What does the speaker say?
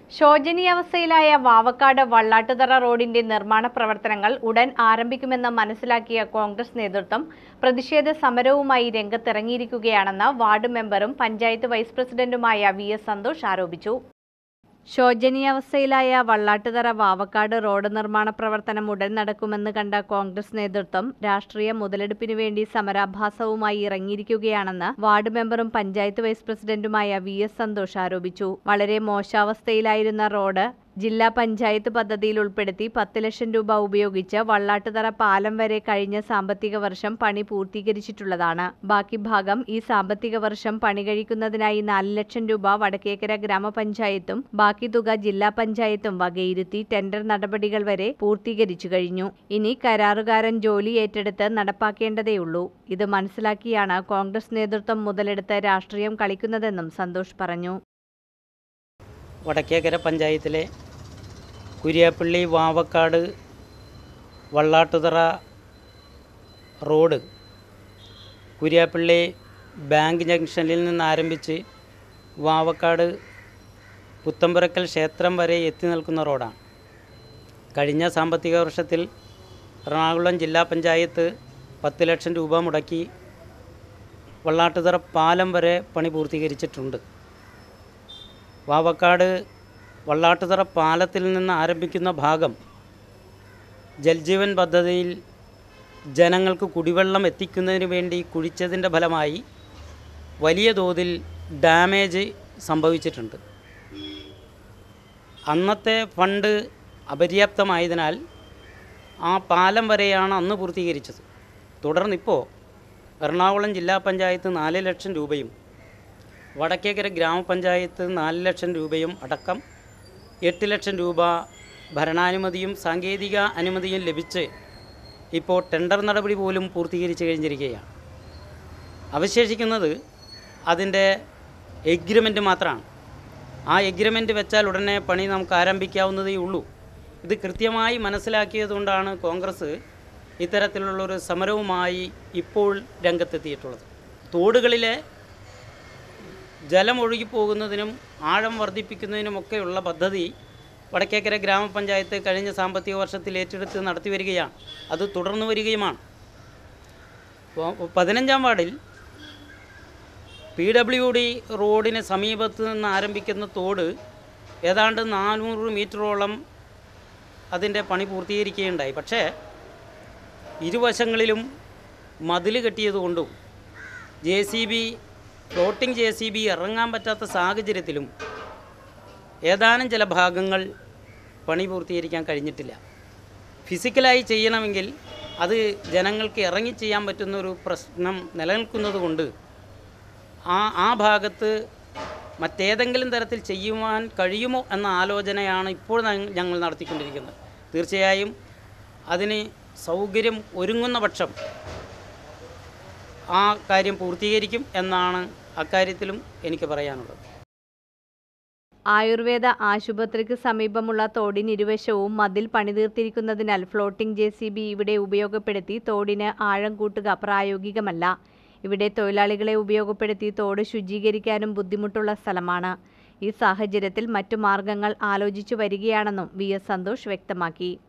ശോചനീയാവസ്ഥയിലായ വാവക്കാട് വള്ളാട്ടുതറ റോഡിന്റെ നിർമ്മാണ പ്രവർത്തനങ്ങൾ ഉടൻ ആരംഭിക്കുമെന്ന് മനസ്സിലാക്കിയ കോൺഗ്രസ് നേതൃത്വം പ്രതിഷേധ സമരവുമായി രംഗത്തിറങ്ങിയിരിക്കുകയാണെന്ന് വാർഡ് മെമ്പറും പഞ്ചായത്ത് വൈസ് പ്രസിഡന്റുമായ വി.എസ്. സന്തോഷ് ആരോപിച്ചു. ശോചനീയാവസ്ഥയിലായ വള്ളാട്ടുതറ വാവക്കാട് റോഡ് നിർമ്മാണ പ്രവർത്തനം ഉടൻ നടക്കുമെന്ന് കണ്ട കോൺഗ്രസ് നേതൃത്വം രാഷ്ട്രീയ മുതലെടുപ്പിനു വേണ്ടി സമരാഭാസവുമായി ഇറങ്ങിയിരിക്കുകയാണെന്ന് വാർഡ് മെമ്പറും പഞ്ചായത്ത് വൈസ് പ്രസിഡന്റുമായ വി.എസ്. സന്തോഷ് ആരോപിച്ചു. വളരെ മോശാവസ്ഥയിലായിരുന്ന റോഡ് ജില്ലാ പഞ്ചായത്ത് പദ്ധതിയിൽ ഉൾപ്പെടുത്തി 10 ലക്ഷം രൂപ ഉപയോഗിച്ച് വള്ളാട്ടുതറ പാലം വരെ കഴിഞ്ഞ സാമ്പത്തിക വർഷം പണി പൂർത്തീകരിച്ചിട്ടുള്ളതാണ്. ബാക്കി ഭാഗം ഈ സാമ്പത്തിക വർഷം പണി കഴിക്കുന്നതിനായി 4 ലക്ഷം രൂപ വടക്കേക്കര ഗ്രാമപഞ്ചായത്തും ബാക്കി തുക ജില്ലാ പഞ്ചായത്തും വകയിരുത്തി ടെൻഡർ നടപടികൾ വരെ പൂർത്തീകരിച്ചു കഴിഞ്ഞു. ഇനി കരാറുകാരൻ ജോലി ഏറ്റെടുത്ത് നടപ്പാക്കേണ്ടതേയുള്ളൂ. ഇത് മനസ്സിലാക്കിയാണ് കോൺഗ്രസ് നേതൃത്വം മുതലെടുത്ത് രാഷ്ട്രീയം കളിക്കുന്നതെന്നും സന്തോഷ് പറഞ്ഞു. വടക്കേക്കര പഞ്ചായത്തിലെ കുര്യാപ്പള്ളി വാവക്കാട് വള്ളാട്ടുതറ റോഡ് കുര്യാപ്പള്ളി ബാങ്ക് ജംഗ്ഷനിൽ നിന്ന് ആരംഭിച്ച് വാവക്കാട് പുത്തമ്പുരക്കൽ ക്ഷേത്രം വരെ എത്തി നിൽക്കുന്ന റോഡാണ്. കഴിഞ്ഞ സാമ്പത്തിക വർഷത്തിൽ എറണാകുളം ജില്ലാ പഞ്ചായത്ത് 10 ലക്ഷം രൂപ മുടക്കി വള്ളാട്ടുതറ പാലം വരെ പണി പൂർത്തീകരിച്ചിട്ടുണ്ട്. വാവക്കാട് വള്ളാട്ടുതറ പാലത്തിൽ നിന്ന് ആരംഭിക്കുന്ന ഭാഗം ജൽജീവൻ പദ്ധതിയിൽ ജനങ്ങൾക്ക് കുടിവെള്ളം എത്തിക്കുന്നതിന് വേണ്ടി കുഴിച്ചതിൻ്റെ ഫലമായി വലിയ തോതിൽ ഡാമേജ് സംഭവിച്ചിട്ടുണ്ട്. അന്നത്തെ ഫണ്ട് അപര്യാപ്തമായതിനാൽ ആ പാലം വരെയാണ് അന്ന് പൂർത്തീകരിച്ചത്. തുടർന്നിപ്പോൾ എറണാകുളം ജില്ലാ പഞ്ചായത്ത് 4 ലക്ഷം രൂപയും വടക്കേക്കര ഗ്രാമപഞ്ചായത്ത് 4 ലക്ഷം രൂപയും അടക്കം 8 ലക്ഷം രൂപ ഭരണാനുമതിയും സാങ്കേതിക അനുമതിയും ലഭിച്ച് ഇപ്പോൾ ടെൻഡർ നടപടി പോലും പൂർത്തീകരിച്ച് കഴിഞ്ഞിരിക്കുകയാണ്. അവശേഷിക്കുന്നത് അതിൻ്റെ എഗ്രിമെൻറ്റ് മാത്രമാണ്. ആ എഗ്രിമെൻറ്റ് വെച്ചാൽ ഉടനെ പണി നമുക്ക് ആരംഭിക്കാവുന്നതേ ഉള്ളൂ. ഇത് കൃത്യമായി മനസ്സിലാക്കിയതുകൊണ്ടാണ് കോൺഗ്രസ് ഇത്തരത്തിലുള്ളൊരു സമരവുമായി ഇപ്പോൾ രംഗത്തെത്തിയിട്ടുള്ളത്. തോടുകളിലെ ജലം ഒഴുകിപ്പോകുന്നതിനും ആഴം വർദ്ധിപ്പിക്കുന്നതിനുമൊക്കെയുള്ള പദ്ധതി വടക്കേക്കര ഗ്രാമപഞ്ചായത്ത് കഴിഞ്ഞ സാമ്പത്തിക വർഷത്തിൽ ഏറ്റെടുത്ത് നടത്തി വരികയാണ്. അത് തുടർന്നു വരികയുമാണ്. 15-ാം വാർഡിൽ PWD റോഡിന് സമീപത്ത് നിന്ന് ആരംഭിക്കുന്ന തോട് ഏതാണ്ട് 400 മീറ്ററോളം അതിൻ്റെ പണി പൂർത്തീകരിക്കുകയുണ്ടായി. പക്ഷേ ഇരുവശങ്ങളിലും മതിൽ കെട്ടിയതുകൊണ്ടും ഫ്ലോട്ടിംഗ് JCB ഇറങ്ങാൻ പറ്റാത്ത സാഹചര്യത്തിലും ഏതാനും ചില ഭാഗങ്ങൾ പണി പൂർത്തീകരിക്കാൻ കഴിഞ്ഞിട്ടില്ല. ഫിസിക്കലായി ചെയ്യണമെങ്കിൽ അത് ജനങ്ങൾക്ക് ഇറങ്ങി ചെയ്യാൻ പറ്റുന്നൊരു പ്രശ്നം നിലനിൽക്കുന്നത് കൊണ്ട് ആ ഭാഗത്ത് മറ്റേതെങ്കിലും തരത്തിൽ ചെയ്യുവാൻ കഴിയുമോ എന്ന ആലോചനയാണ് ഇപ്പോൾ ഞങ്ങൾ നടത്തിക്കൊണ്ടിരിക്കുന്നത്. തീർച്ചയായും അതിന് സൗകര്യം ഒരുങ്ങുന്ന പക്ഷം ആ കാര്യം പൂർത്തീകരിക്കും എന്നാണ് അക്കാര്യത്തിലും എനിക്ക് പറയാനുള്ളത്. ആയുർവേദ ആശുപത്രിക്ക് സമീപമുള്ള തോടിനിരുവശവും മതിൽ പണിതീർത്തിരിക്കുന്നതിനാൽ ഫ്ലോട്ടിംഗ് JCB ഇവിടെ ഉപയോഗപ്പെടുത്തി തോടിന് ആഴം കൂട്ടുക പ്രായോഗികമല്ല. ഇവിടെ തൊഴിലാളികളെ ഉപയോഗപ്പെടുത്തി തോട് ശുചീകരിക്കാനും ബുദ്ധിമുട്ടുള്ള സ്ഥലമാണ്. ഈ സാഹചര്യത്തിൽ മറ്റു മാർഗങ്ങൾ ആലോചിച്ചു വരികയാണെന്നും വി.എസ്. സന്തോഷ് വ്യക്തമാക്കി.